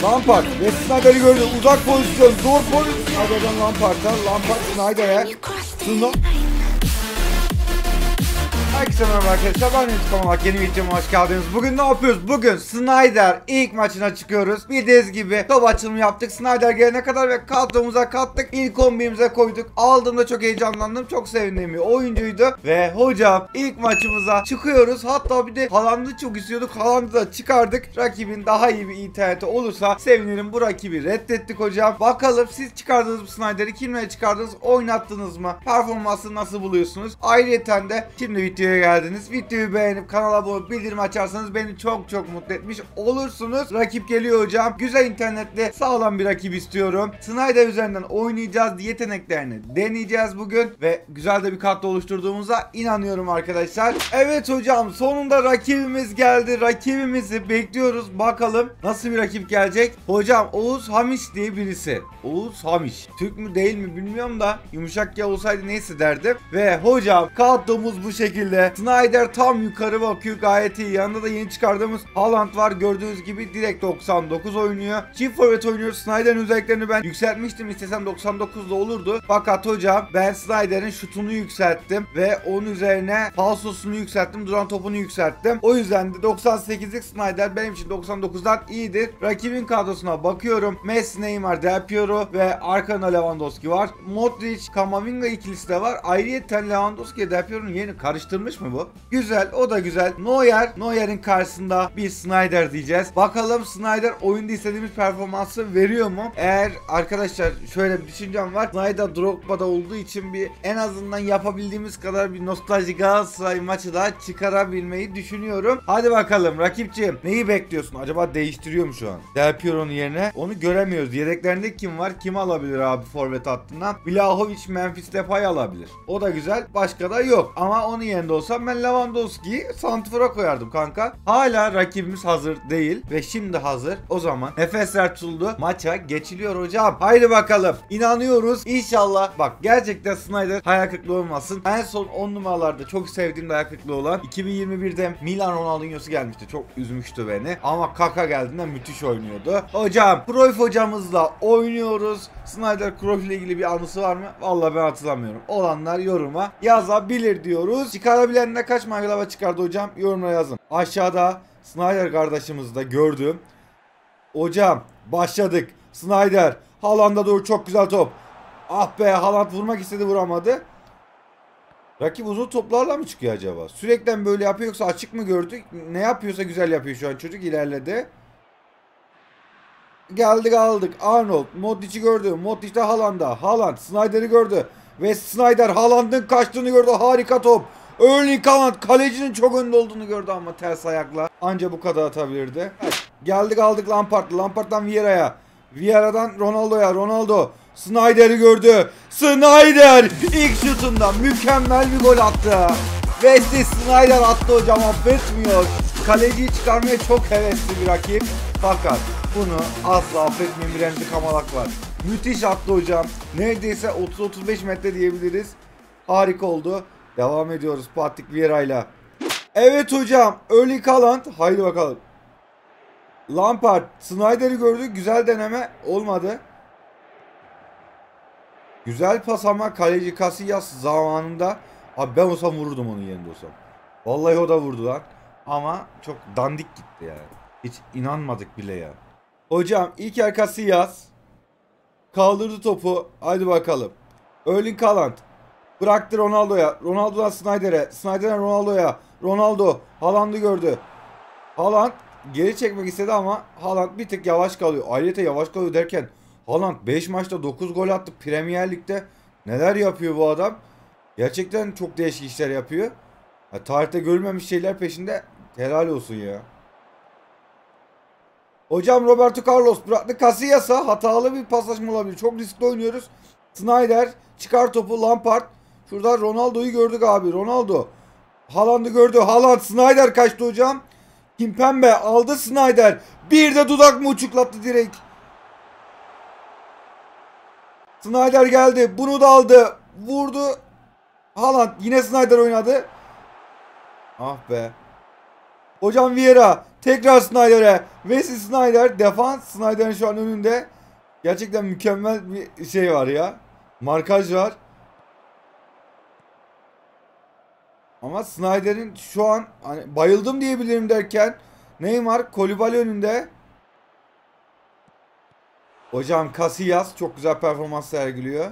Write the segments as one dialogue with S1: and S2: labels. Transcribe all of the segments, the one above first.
S1: Lampard ve Snyder'i gördü. Uzak pozisyon. Zor pozisyon. Snyder'dan Lampard'a. Lampard Snyder'e. Herkese merhaba arkadaşlar, ben Yunus Kamalak, yeni videoma hoş geldiniz. Bugün ne yapıyoruz? Bugün Snyder ilk maçına çıkıyoruz. Bildiğiniz gibi top açılımı yaptık. Snyder gelene kadar ve kadromuza kattık. İlk 11'imize koyduk. Aldığımda çok heyecanlandım. Çok sevindiğim bir oyuncuydu. Ve hocam ilk maçımıza çıkıyoruz. Hatta bir de Haaland'ı çok istiyorduk. Haaland'ı da çıkardık. Rakibin daha iyi bir interneti olursa sevinirim. Bu rakibi reddettik hocam. Bakalım siz çıkardınız mı Snyder'i? Kimle çıkardınız? Oynattınız mı? Performansını nasıl buluyorsunuz? Ayrıyeten de şimdi videoya geldiniz. Videoyu beğenip kanala abone olup bildirim açarsanız beni çok mutlu etmiş olursunuz. Rakip geliyor hocam. Güzel internetli sağlam bir rakip istiyorum. Snyder üzerinden oynayacağız. Yeteneklerini deneyeceğiz bugün ve güzel de bir kadro oluşturduğumuza inanıyorum arkadaşlar. Evet hocam, sonunda rakibimiz geldi. Rakibimizi bekliyoruz. Bakalım nasıl bir rakip gelecek. Hocam Oğuz Hamiş diye birisi. Oğuz Hamiş. Türk mü değil mi bilmiyorum da yumuşak ya olsaydı neyse derdim. Ve hocam kadromuz bu şekilde. Snyder tam yukarı bakıyor, gayet iyi. Yanında da yeni çıkardığımız Haaland var. Gördüğünüz gibi direkt 99 oynuyor. Çift forvet oynuyor. Snyder'in özelliklerini ben yükseltmiştim. İstesem 99'da olurdu. Fakat hocam ben Snyder'in şutunu yükselttim ve onun üzerine falsosunu yükselttim. Duran topunu yükselttim. O yüzden de 98'lik Snyder benim için 99'dan iyidir. Rakibin kadrosuna bakıyorum. Messi, Neymar, Del Piero ve arkasında Lewandowski var. Modric, Camavinga ikilisi de var. Ayrıyeten Lewandowski ile Del Piero'nun yerini karıştırmış mı bu? Güzel, o da güzel. Neuer'in karşısında bir Snyder diyeceğiz. Bakalım Snyder oyunda istediğimiz performansı veriyor mu? Eğer arkadaşlar şöyle bir düşüncem var. Snyder Drogba'da olduğu için bir en azından yapabildiğimiz kadar bir nostalji Galatasaray maçı da çıkarabilmeyi düşünüyorum. Hadi bakalım rakipciğim, neyi bekliyorsun? Acaba değiştiriyor mu şu an? Del Piero'nun yerine onu göremiyoruz. Yedeklerinde kim var? Kim alabilir abi forvet hattından? Vlahovic, Memphis Depay alabilir. O da güzel. Başka da yok. Ama onun yerinde olsam ben Lewandowski'yi santrfora koyardım kanka. Hala rakibimiz hazır değil ve şimdi hazır. O zaman nefesler tutuldu. Maça geçiliyor hocam. Haydi bakalım. İnanıyoruz. İnşallah. Bak gerçekten Snyder hayal kırıklığı olmasın. En son 10 numaralarda çok sevdiğim hayal kırıklığı olan 2021'de Milan Ronaldinho'su gelmişti. Çok üzmüştü beni. Ama Kaka geldiğinde müthiş oynuyordu. Hocam Cruyff hocamızla oynuyoruz. Snyder Cruyff ile ilgili bir anısı var mı? Vallahi ben hatırlamıyorum. Olanlar yoruma yazabilir diyoruz. Çıkarabilenler kaç maglava çıkardı hocam? Yorumlara yazın. Aşağıda Snyder kardeşimizi de gördüm. Hocam başladık. Snyder Haaland'a doğru çok güzel top. Ah be, Haaland vurmak istedi, vuramadı. Rakip uzun toplarla mı çıkıyor acaba? Sürekli böyle yapıyor yoksa açık mı gördük? Ne yapıyorsa güzel yapıyor şu an çocuk, ilerledi. Geldik aldık. Arnold Modric'i gördü. Modric de Haaland'a. Haaland Snyder'i gördü. Ve Snyder Haaland'ın kaçtığını gördü. Harika top. Erling Haaland kalecinin çok önde olduğunu gördü ama ters ayakla. Anca bu kadar atabilirdi. Geldik aldık Lampard'la. Lampard'dan Vieira'ya. Vieira'dan Ronaldo'ya. Ronaldo Snyder'i gördü. Snyder ilk şutunda mükemmel bir gol attı. Wesley Snyder attı hocam, affetmiyor. Kaleciyi çıkarmaya çok hevesli bir rakip. Fakat bunu asla affetmeyen bir Remzi Kamalak var. Müthiş attı hocam. Neredeyse 30-35 metre diyebiliriz. Harika oldu. Devam ediyoruz Patrick Vieira'yla. Evet hocam. Erling Haaland. Haydi bakalım. Lampard. Snyder'i gördü. Güzel deneme. Olmadı. Güzel pas ama kaleci Casillas zamanında. Abi ben olsam vururdum onun yerinde olsam. Vallahi o da vurdu lan. Ama çok dandik gitti yani. Hiç inanmadık bile ya. Hocam ilk yer Casillas. Kaldırdı topu. Haydi bakalım. Erling Haaland. Bıraktı Ronaldo'ya. Ronaldo'dan Snyder'e. Snyder'den Ronaldo'ya. Ronaldo Haaland'ı gördü. Haaland geri çekmek istedi ama Haaland bir tık yavaş kalıyor. Ayrıca yavaş kalıyor derken Haaland 5 maçta 9 gol attı. Premier Lig'de neler yapıyor bu adam? Gerçekten çok değişik işler yapıyor. Ya, tarihte görülmemiş şeyler peşinde. Helal olsun ya. Hocam Roberto Carlos bıraktı Casillas'a. Hatalı bir paslaşma olabilir. Çok riskli oynuyoruz. Snyder çıkar topu. Lampard. Şurada Ronaldo'yu gördük abi. Ronaldo. Haaland'ı gördü. Haaland Snyder kaçtı hocam. Kimpembe aldı Snyder. Bir de dudak mı uçuklattı direkt. Snyder geldi. Bunu da aldı. Vurdu. Haaland yine Snyder oynadı. Ah be. Hocam Vieira tekrar Sneijder'e. Wesley Sneijder defans. Sneijder'in şu an önünde. Gerçekten mükemmel bir şey var ya. Markaj var. Ama Sneijder'in şu an hani bayıldım diyebilirim derken Neymar Koulibaly önünde. Hocam Casillas çok güzel performans sergiliyor.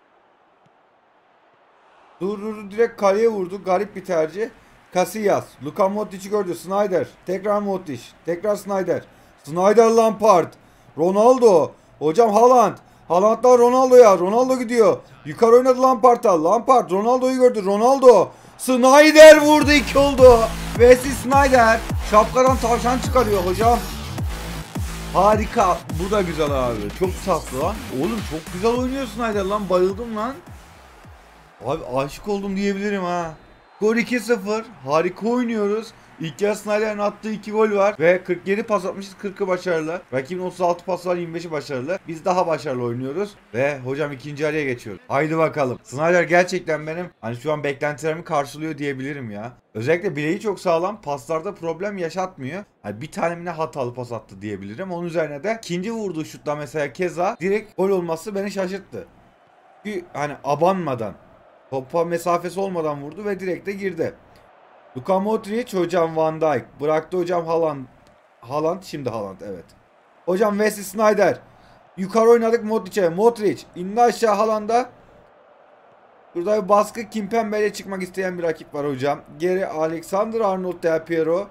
S1: Dur direkt kaleye vurdu. Garip bir tercih. Casillas. Luka Modric'i gördü. Sneijder. Tekrar Modric. Tekrar Sneijder. Sneijder Lampard. Ronaldo. Hocam Haaland. Haaland'dan Ronaldo'ya. Ronaldo gidiyor. Yukarı oynadı Lampard'a. Lampard Ronaldo'yu gördü. Ronaldo. Sneijder vurdu, 2 oldu. Wesley Sneijder şapkadan tavşan çıkarıyor hocam. Harika. Bu da güzel abi. Çok tatlı lan. Oğlum çok güzel oynuyor Sneijder lan. Bayıldım lan. Abi aşık oldum diyebilirim ha. Skor 2-0. Harika oynuyoruz. İlk yarı Sneijder'in attığı 2 gol var. Ve 47 pas atmışız, 40'ı başarılı. Rakibin 36 pas var, 25'i başarılı. Biz daha başarılı oynuyoruz. Ve hocam ikinci yarıya geçiyoruz. Haydi bakalım. Sneijder gerçekten benim hani şu an beklentilerimi karşılıyor diyebilirim ya. Özellikle bileği çok sağlam. Paslarda problem yaşatmıyor. Hani bir tanemine hatalı pas attı diyebilirim. Onun üzerine de ikinci vurduğu şutla mesela keza direkt gol olması beni şaşırttı. Çünkü hani abanmadan, topa mesafesi olmadan vurdu ve direkt de girdi. Luka Modric, hocam Van Dijk. Bıraktı hocam Haaland. Haaland, şimdi Haaland, evet. Hocam Wesley Sneijder. Yukarı oynadık Modric'e. Modric indi aşağı Haaland'a. Burada bir baskı. Kimpembe'yle çıkmak isteyen bir rakip var hocam. Geri Alexander-Arnold, Del Piero.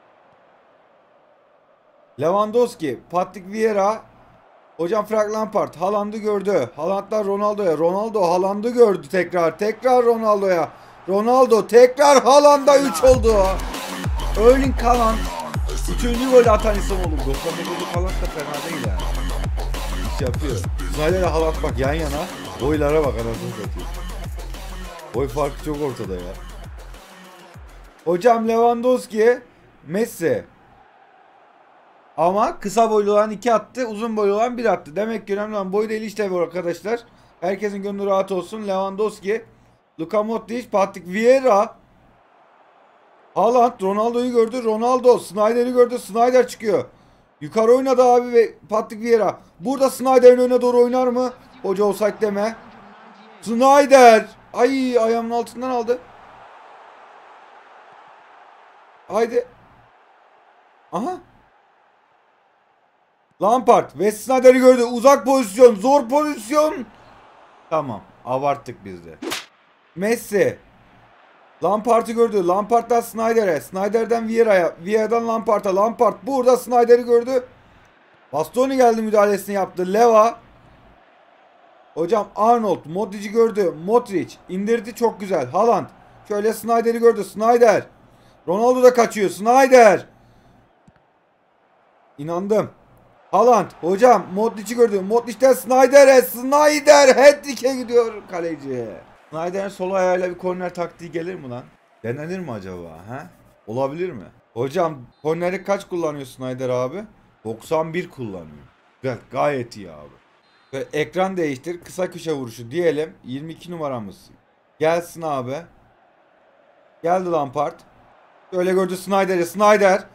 S1: Lewandowski, Patrick Vieira. Hocam Frank Lampard Haaland'ı gördü. Haaland'dan Ronaldo'ya. Ronaldo Haaland'ı gördü tekrar. Tekrar Ronaldo'ya. Ronaldo tekrar Haaland'a 3 oldu. Erling Haaland 3. golü atan isim oldu. 99'luk Haaland da fena değil yani. İş yapıyor. Sneijder ile Haaland bak yan yana. Boylara bak anasını satıyor. Boy farkı çok ortada ya. Hocam Lewandowski, Messi. Ama kısa boylu olan 2 attı, uzun boylu olan 1 attı. Demek ki önemli olan boy değil işte bu arkadaşlar. Herkesin gönlü rahat olsun. Lewandowski, Luka Modric, Patrick Vieira, Haaland, Ronaldo'yu gördü. Ronaldo, Sneijder'i gördü. Sneijder çıkıyor. Yukarı oynadı abi ve Patrick Vieira. Burada Sneijder'in önüne doğru oynar mı? Hoca offside deme. Sneijder. Ay ayağımın altından aldı. Haydi. Aha. Lampard ve Sneijder'i gördü. Uzak pozisyon, zor pozisyon. Tamam, abarttık biz de. Messi. Lampard'ı gördü. Lampard'dan Sneijder'e. Sneijder'den Vieira'ya. Vieira'dan Lampard'a. Lampard burada Sneijder'i gördü. Bastoni geldi, müdahalesini yaptı. Leva. Hocam Arnold. Modric'i gördü. Modric indirdi, çok güzel. Haaland. Şöyle Sneijder'i gördü. Sneijder. Ronaldo da kaçıyor. Sneijder. İnandım. Haaland. Hocam Modric'i gördü. Modric'ten Sneijder'e. Sneijder hat-trick'e gidiyor kaleci. Sneijder'in sol ayağıyla bir korner taktiği gelir mi lan? Denenir mi acaba? He? Olabilir mi? Hocam korneri kaç kullanıyor Sneijder abi? 91 kullanıyor. Güzel, gayet iyi abi. Ve ekran değiştir. Kısa köşe vuruşu diyelim. 22 numaramız. Gelsin abi. Geldi Lampard. Öyle gördü Sneijder'i. Sneijder.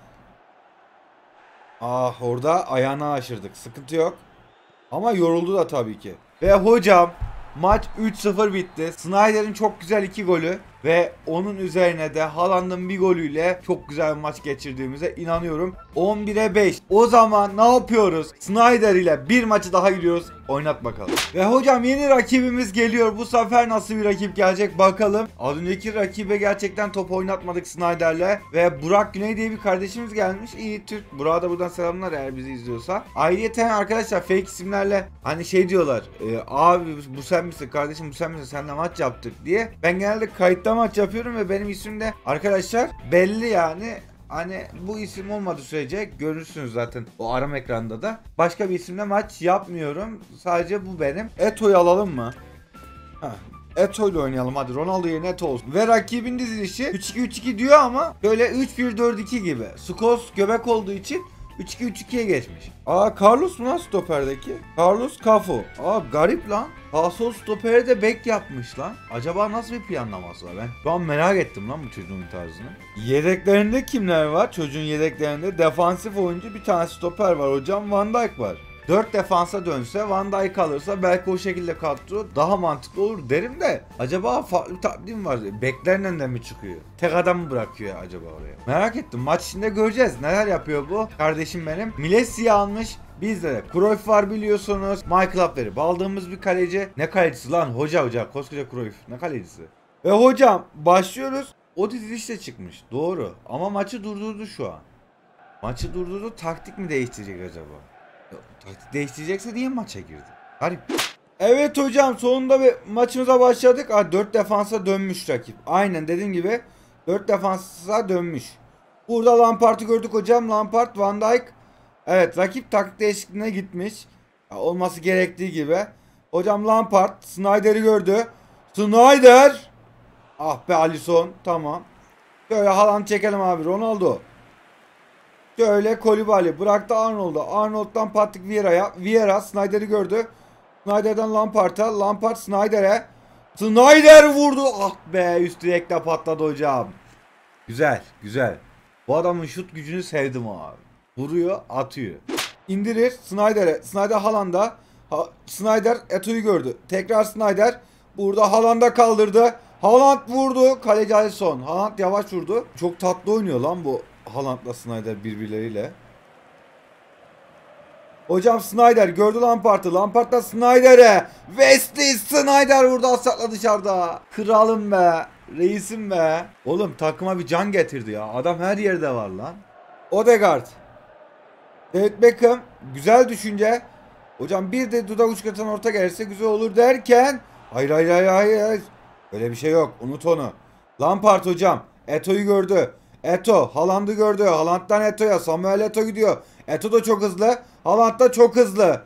S1: Ah, orada ayağına aşırdık. Sıkıntı yok. Ama yoruldu da tabii ki. Ve hocam maç 3-0 bitti. Sneijder'in çok güzel 2 golü ve onun üzerine de Haaland'ın bir golüyle çok güzel bir maç geçirdiğimize inanıyorum. 11'e 5. O zaman ne yapıyoruz? Sneijder ile bir maçı daha gidiyoruz. Oynat bakalım. Ve hocam yeni rakibimiz geliyor. Bu sefer nasıl bir rakip gelecek bakalım. Az önceki rakibe gerçekten top oynatmadık Sneijder'le. Ve Burak Güney diye bir kardeşimiz gelmiş. İyi Türk. Burak'a da buradan selamlar eğer bizi izliyorsa. Ayrıyeten arkadaşlar fake isimlerle hani şey diyorlar. Abi bu sen misin kardeşim, bu sen misin, seninle maç yaptık diye. Ben genelde kayıtta maç yapıyorum ve benim isim de arkadaşlar belli yani. Hani bu isim olmadığı sürece görürsünüz zaten o arama ekranda da. Başka bir isimle maç yapmıyorum. Sadece bu benim. Eto'yu alalım mı? Eto'yla oynayalım hadi. Ronaldo yerine Eto olsun. Ve rakibin dizilişi 3-2-3-2 diyor ama böyle 3-1-4-2 gibi. Skos göbek olduğu için 3-2-3-2'ye geçmiş. Carlos mu lan stoperdeki? Carlos Cafu. Garip lan. Sağ stoperi de bek yapmış lan. Acaba nasıl bir planlaması var? Ben şu an merak ettim lan bu çocuğun tarzını. Yedeklerinde kimler var? Çocuğun yedeklerinde defansif oyuncu bir tane stoper var hocam. Van Dijk var. 4 defansa dönse, Van Dijk kalırsa belki o şekilde kadro daha mantıklı olur derim de acaba farklı bir takdim var. Beklerle de mi çıkıyor? Tek adam mı bırakıyor acaba oraya? Merak ettim. Maç içinde göreceğiz. Neler yapıyor bu? Kardeşim benim. Milesi almış. Bizde de Cruyff var biliyorsunuz. Michael Upper'i aldığımız bir kaleci. Ne kalecisi lan? Hoca. Koskoca Cruyff. Ne kalecisi? Ve hocam başlıyoruz. O dizilişle çıkmış. Doğru. Ama maçı durdurdu şu an. Maçı durdurdu. Taktik mi değiştirecek acaba? Taktik değiştirecekse niye maça girdi? Garip. Evet hocam sonunda bir maçımıza başladık. 4 defansa dönmüş rakip. Aynen dediğim gibi 4 defansa dönmüş. Burada Lampard'ı gördük hocam. Lampard, Van Dijk. Evet rakip taktik değişikliğine gitmiş. Olması gerektiği gibi. Hocam Lampard Snyder'i gördü. Snyder. Ah be Alisson. Tamam. Şöyle Haaland çekelim abi. Ronaldo. Şöyle Koulibaly bıraktı Arnold'a. Arnold'dan Patrick Vieira'ya. Vieira Snyder'i gördü. Snyder'dan Lampard'a. Lampard Snyder'e. Snyder vurdu. Ah be üst direkte patladı hocam. Güzel. Bu adamın şut gücünü sevdim abi. Vuruyor atıyor. İndirir Snyder'e. Snyder Haaland'a. Snyder Eto'yu gördü. Tekrar Snyder. Burada Haaland'a kaldırdı. Haaland vurdu. Kaleci Alisson. Haaland yavaş vurdu. Çok tatlı oynuyor lan bu Haaland'la Snyder birbirleriyle. Hocam Snyder gördü Lampard'ı. Lampard'la Snyder'e. Wesley Snyder vurdu asakla dışarıda. Kralım be. Reisim be. Oğlum takıma bir can getirdi ya. Adam her yerde var lan. Odegaard. David Beckham. Güzel düşünce. Hocam bir de dudak uçkatan orta gelirse güzel olur derken. Hayır. Öyle bir şey yok. Unut onu. Lampard hocam. Eto'yu gördü. Eto. Haaland'ı gördü. Haaland'dan Eto'ya. Samuel Eto gidiyor. Eto da çok hızlı. Haaland da çok hızlı.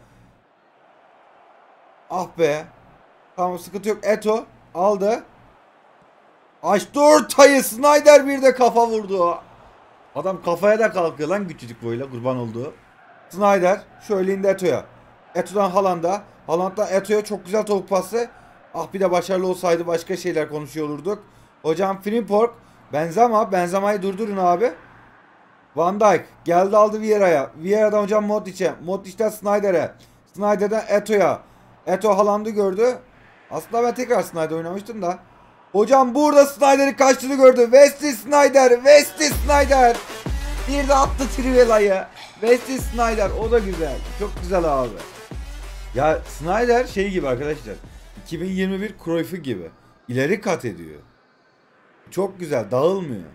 S1: Ah be. Tamam sıkıntı yok. Eto aldı. Açtı ortayı. Snyder bir de kafa vurdu. Adam kafaya da kalkıyor lan küçücük boyuyla kurban olduğu. Snyder şöyle indi Eto'ya. Eto'dan Haaland'a. Haaland'dan Eto'ya çok güzel topuk pası. Ah bir de başarılı olsaydı başka şeyler konuşuyor olurduk. Hocam Frimpong. Benzema'yı durdurun abi. Van Dijk geldi aldı Vieira'ya. Vieira'dan hocam Modric'e. Modric'ten Snyder'e. Snyder'den Eto'ya. Eto Haaland'ı gördü. Aslında ben tekrar Snyder oynamıştım da. Hocam burada Snyder'i kaçtığını gördü. Wesley Snyder. Bir de attı Trivela'yı. Wesley Snyder o da güzel. Çok güzel abi. Ya Snyder şey gibi arkadaşlar. 2021 Cruyff'u gibi. İleri kat ediyor. Çok güzel dağılmıyor.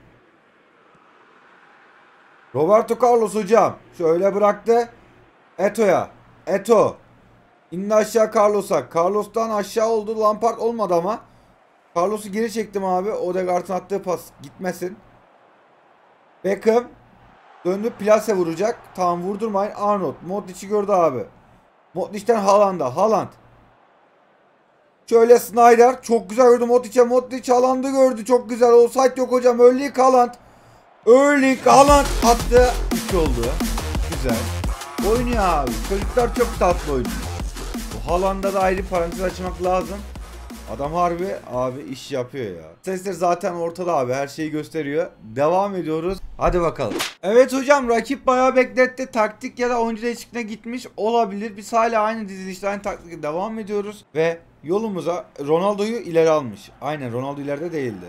S1: Roberto Carlos hocam. Şöyle bıraktı. Eto'ya. Eto. İndi aşağı Carlos'a. Carlos'tan aşağı oldu. Lampard olmadı ama. Carlos'u geri çektim abi. Odegaard'ın attığı pas gitmesin. Beckham. Döndü plase vuracak. Tamam vurdurmayın. Arnold. Modric'i gördü abi. Modric'ten Haaland'a. Haaland. Şöyle Snyder. Çok güzel gördü Modric'e. Modric Haaland'ı gördü. Çok güzel. Offside yok hocam. Erling Haaland attı. 2 oldu. Güzel. Oynuyor abi. Çocuklar çok tatlı oynuyor. Bu Haaland'a da ayrı parantez açmak lazım. Adam harbi abi iş yapıyor ya. Sesler zaten ortada abi. Her şeyi gösteriyor. Devam ediyoruz. Hadi bakalım. Evet hocam rakip bayağı bekletti. Taktik ya da oyuncu değişikliğine gitmiş olabilir. Biz hala aynı dizilişte aynı taktikle devam ediyoruz. Ve yolumuza Ronaldo'yu ileri almış. Aynen Ronaldo ileride değildi.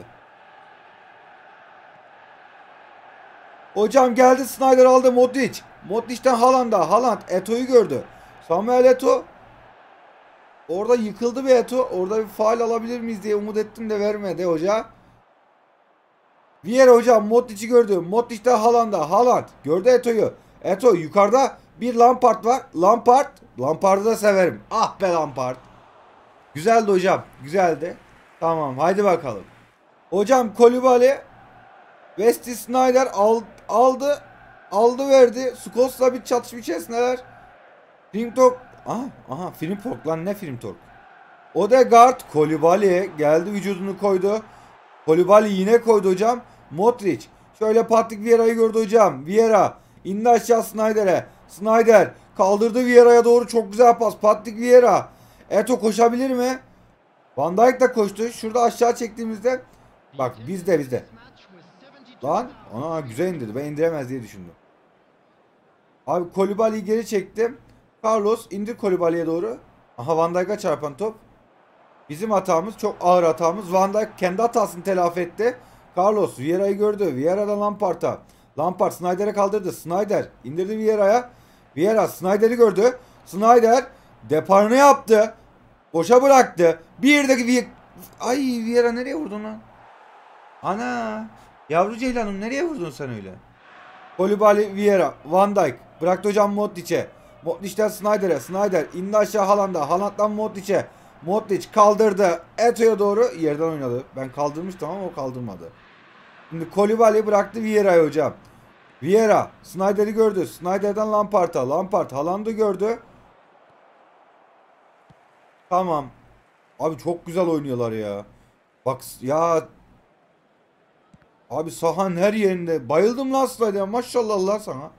S1: Hocam geldi Snyder aldı Modric. Modric'ten Haaland'a. Haaland Eto'yu gördü. Samuel Eto. Orada yıkıldı bir Eto. Orada bir faul alabilir miyiz diye umut ettim de vermedi hoca. Vieira hocam Modric'i gördü. Modric'ten Haaland'a. Haaland gördü Eto'yu. Eto yukarıda bir Lampard var. Lampard'ı da severim. Ah be Lampard. Güzeldi hocam. Güzeldi. Tamam haydi bakalım. Hocam Koulibaly. Wesley Snyder aldı verdi. Skols'la bir çatışma içerisindeler. Frimpong. Aha Frimpong lan ne Frimpong. Odegaard Koulibaly geldi vücudunu koydu. Koulibaly yine koydu hocam. Modric. Şöyle Patrick Vieira'yı gördü hocam. Vieira İndi aşağı Snyder'e. Snyder kaldırdı Vieira'ya doğru, çok güzel pas. Patrick Vieira. Eto koşabilir mi? Van Dijk da koştu. Şurada aşağı çektiğimizde bak bizde. Lan ana güzel indirdi. Ben indiremez diye düşündüm. Abi Koulibaly'yi geri çektim. Carlos indir Koulibaly'ye doğru. Aha Van Dijk'a çarpan top. Bizim hatamız, çok ağır hatamız. Van Dijk kendi hatasını telafi etti. Carlos Vieira'yı gördü. Vieira'dan Lampard'a. Lampard Snyder'e kaldırdı. Snyder indirdi Vieira'ya. Vieira Snyder'i gördü. Snyder deparını yaptı. Boşa bıraktı. Bir de ay Vieira nereye vurdun lan? Ana. Yavru ceylanım nereye vurdun sen öyle? Koulibaly Vieira. Van Dijk. Bıraktı hocam Modric'e. Modric'ten Snyder'e. Snyder indi aşağı Haaland'a. Haaland'dan Modric'e. Modric kaldırdı. Eto'ya doğru yerden oynadı. Ben kaldırmıştım ama o kaldırmadı. Şimdi Koulibaly bıraktı Vieira'ya hocam. Vieira Snyder'i gördü. Snyder'dan Lampard'a. Lampard Haaland'ı gördü. Tamam. Abi çok güzel oynuyorlar ya. Bak ya. Abi sahanın her yerinde. Bayıldım lan Snyder'e. Maşallah Allah sana.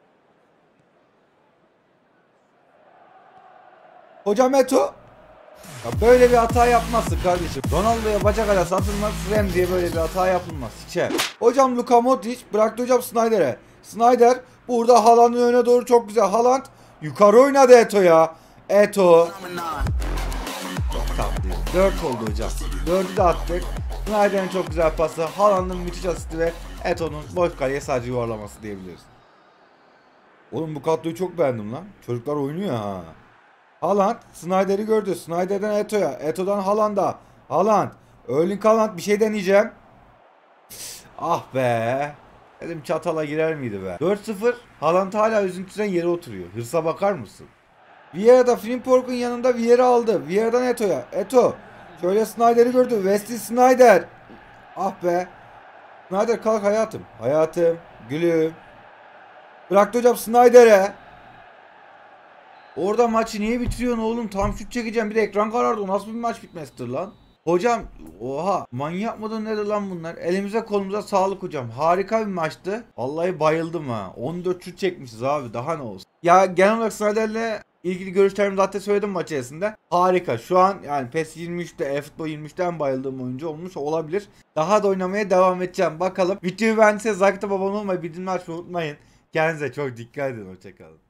S1: Hocam Eto. Ya böyle bir hata yapmazsın kardeşim. Ronaldo'ya bacak arası atılmaz. Remzi'ye böyle bir hata yapılmaz. Hiç. Hocam Luka Modric bıraktı hocam Snyder'e. Snyder burada Haaland'ın önüne doğru çok güzel. Haaland yukarı oynadı Eto'ya. Eto. Çok tatlıyız. 4 oldu hocam. 4'ü de attık. Snyder'in çok güzel pası. Haaland'ın müthiş asisti ve Eto'nun boş kaleye sadece yuvarlaması diyebiliriz. Oğlum bu kadroyu çok beğendim lan. Çocuklar oynuyor ha. Haaland Snyder'i gördü. Snyder'den Eto'ya. Eto'dan Haaland'a. Haaland. Erling Haaland bir şey deneyeceğim. Ah be. Dedim çatala girer miydi be. 4-0. Haaland hala üzüntüden yere oturuyor. Hırsa bakar mısın? Vieira da Frimpong'un yanında Vieira aldı. Vieira'dan Eto'ya. Eto. Şöyle Snyder'i gördü. Wesley Snyder. Ah be. Snyder kalk hayatım. Hayatım. Gülüm. Bıraktı hocam Snyder'e. Orada maçı niye bitiriyorsun oğlum? Tam şut çekeceğim. Bir de ekran karardı. O nasıl bir maç bitmesidir lan? Hocam oha manyak mıdır nedir lan bunlar? Elimize kolumuza sağlık hocam. Harika bir maçtı. Vallahi bayıldım ha. 14 şut çekmişiz abi. Daha ne olsun? Ya genel olarak Snyder'le ilgili görüşlerimi zaten söyledim maç içerisinde. Harika. Şu an yani PES 23'te, eFootball 23'ten bayıldığım oyuncu olmuş olabilir. Daha da oynamaya devam edeceğim. Bakalım. Videoyu beğendiyseniz like atıp abone olmayı, bildirimleri açmayı unutmayın. Kendinize çok dikkat edin. Hoşçakalın.